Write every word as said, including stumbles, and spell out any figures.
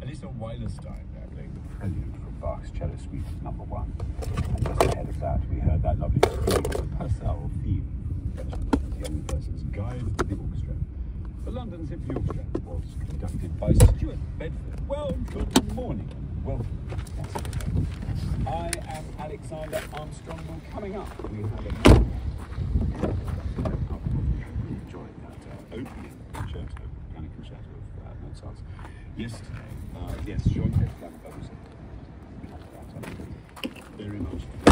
At least on wireless time, they're playing the Prelude from Bach's Cello Suite Number One. And just ahead of that, we heard that lovely Purcell theme, the young person's guide to the orchestra. The London Symphony Orchestra was conducted by Stuart Bedford. Well, good morning. Welcome. I am Alexander Armstrong. Well, coming up, we have a enjoyed that uh, opening concerto, piano concerto of uh, Mozart's yesterday. Uh, yes, Jean-Pierre Flambeau. Very much.